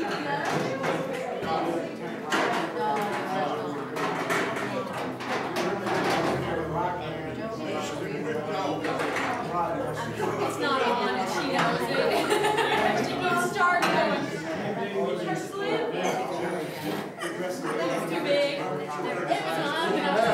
It's not on and she knows it. She can start going. Her slip. That's too big. It was on and I was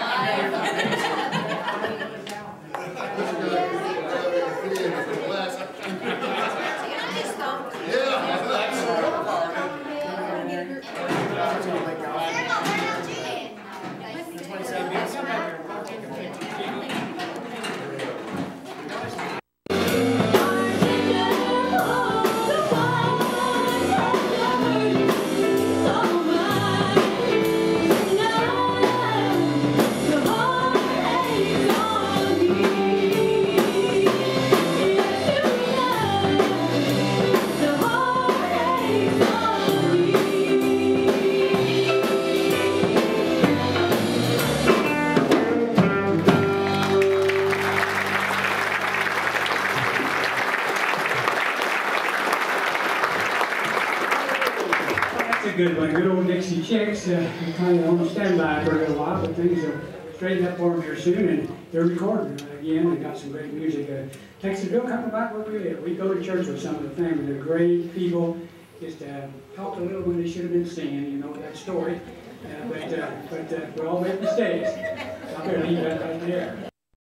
good one. Good old Dixie Chicks. Kind of on standby for a little while, but things will straighten up for them here soon, and they're recording again and got some great music. Texasville, coming back where we live. We go to church with some of the family. They're great people. Just helped a little when they should have been singing, you know that story. But we all make mistakes. So I'm going to leave that right there.